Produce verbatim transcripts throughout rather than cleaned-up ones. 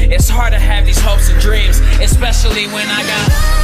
It's hard to have these hopes and dreams, especially when I got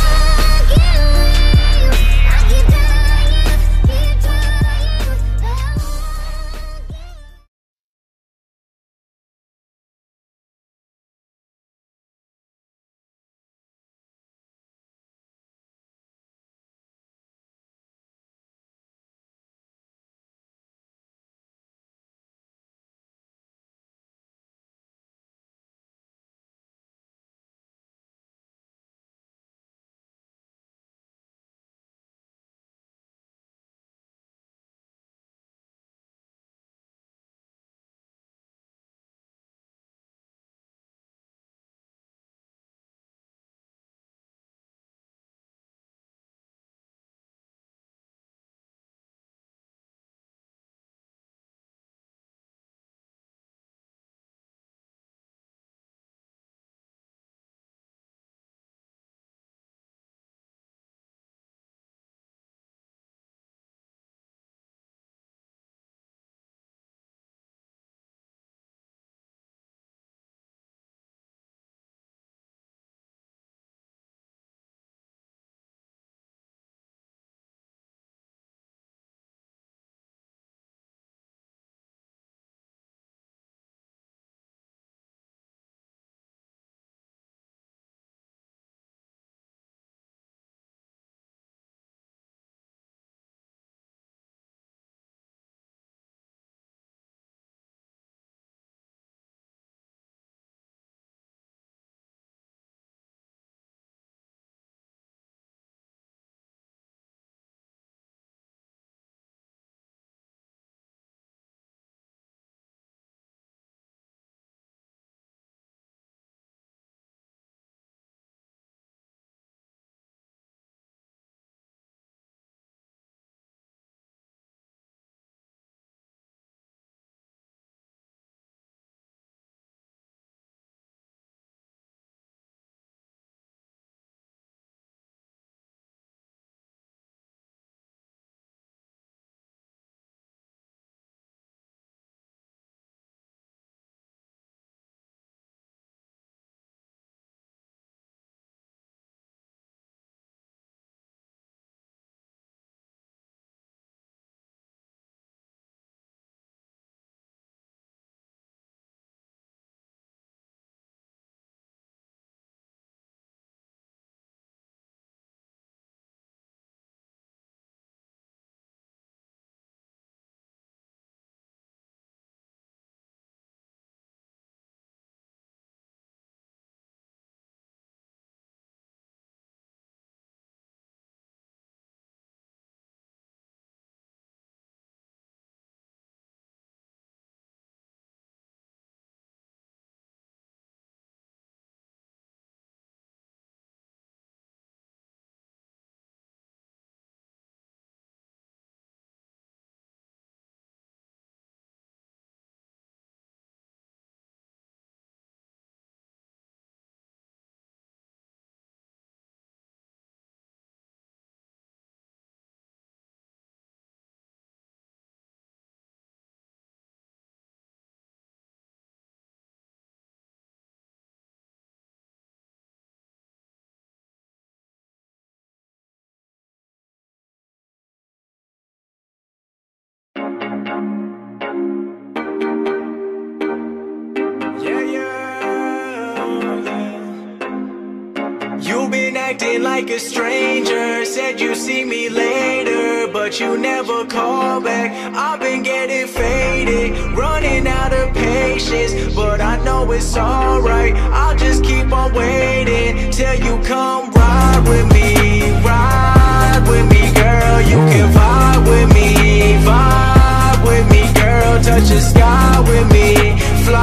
acting like a stranger. Said you see me later, but you never call back. I've been getting faded, running out of patience, but I know it's alright. I'll just keep on waiting till you come ride with me. Ride with me, girl, you can vibe with me. Vibe with me, girl, touch the sky with me.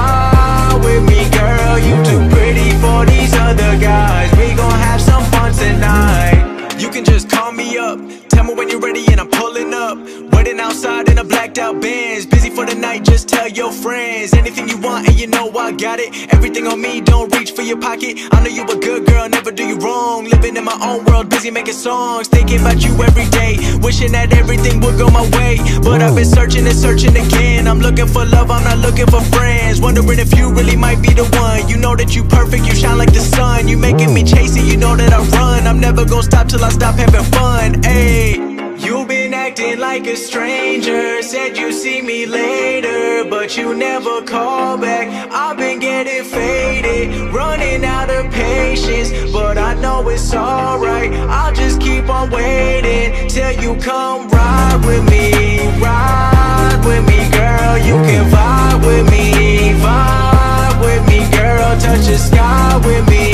Fly with me, girl, you too pretty for these other guys. We gon' have some fun tonight. You can just call me up, tell me when you're ready and I'm pulling up. Waiting outside in a blacked out Benz. Busy for the night, just tell your friends. Anything you want and you know I got it. Everything on me, don't reach for for your pocket. I know you a good girl, never do you wrong. Living in my own world, busy making songs, thinking about you every day, wishing that everything would go my way. But I've been searching and searching again. I'm looking for love, I'm not looking for friends. Wondering if you really might be the one. You know that you perfect, you shine like the sun. You making me chase it, you know that I run. I'm never gonna stop till I stop having fun. Ayy, you've been acting like a stranger. Said you see me later, but you never call back. I've been getting faded, running out of patience, but I know it's alright. I'll just keep on waiting till you come ride with me. Ride with me, girl, you can vibe with me. Vibe with me, girl, touch the sky with me.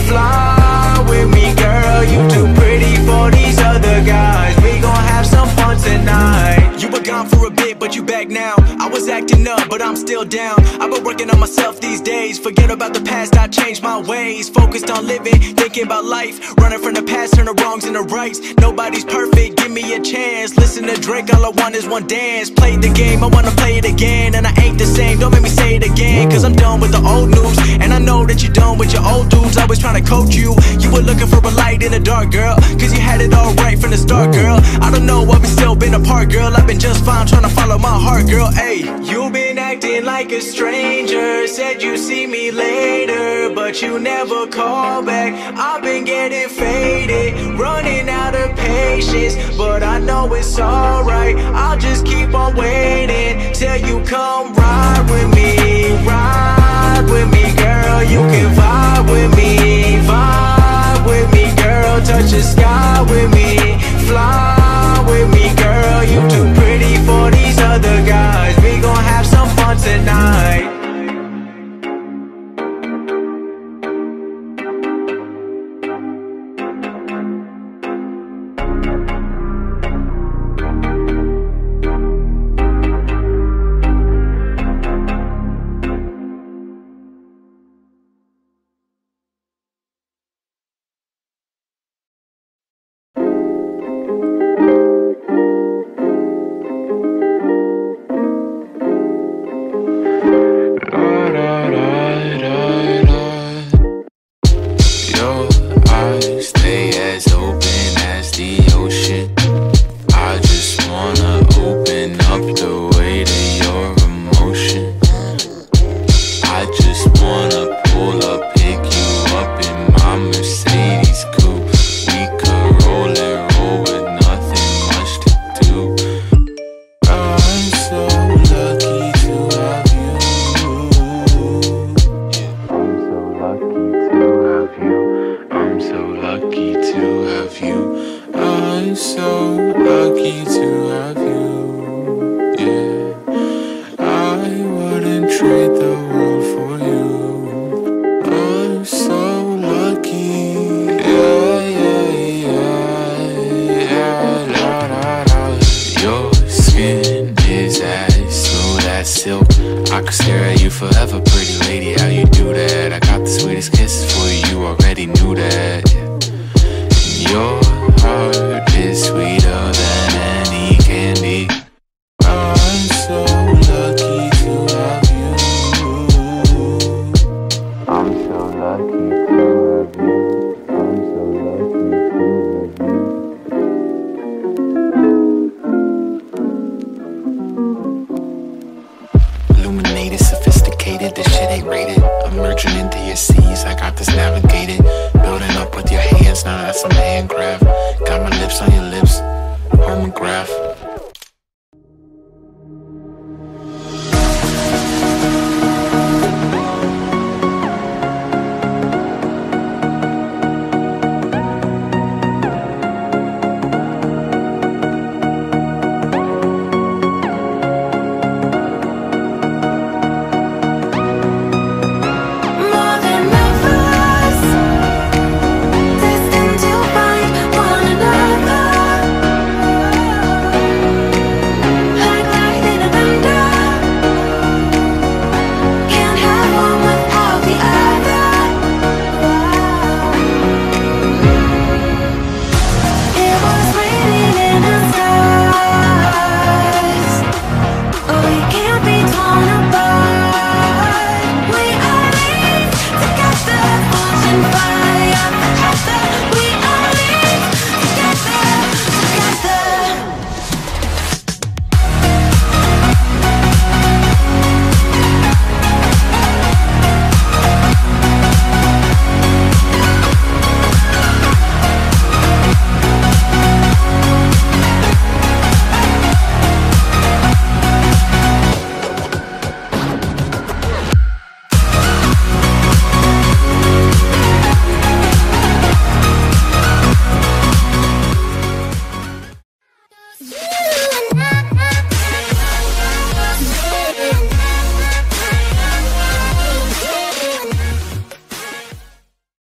Fly with me, girl, you too pretty for these other guys. We gon' have some fun tonight. You were gone for a bit, but you back now. I was acting up, but I'm still down. I've been working on myself these days. Forget about the past, I changed my ways. Focused on living, thinking about life. Running from the past, turn the wrongs into rights. Nobody's perfect, give me a chance. Listen to Drake, all I want is one dance. Play the game, I wanna play it again. And I ain't the same, don't make me say it again. Cause I'm done with the old news, and I know that you're done with your old dudes. Always trying to coach you. You were looking for a light in the dark, girl, cause you had it all right from the start, girl. I don't know why we still been apart, girl. I've been just fine trying to follow my heart, girl. Ayy, you've been acting like a stranger. Said you see me later, but you never call back. I've been getting faded, running out of patience, but I know it's alright. I'll just keep on waiting till you come ride with me. Ride with me, girl, you can vibe with me. Vibe with me, girl, touch the sky with me. Fly with me, girl, you too pretty for these other guys. We gon' have some fun tonight. Illuminated, sophisticated, this shit ain't rated. I'm merging into your seas, I got this navigated.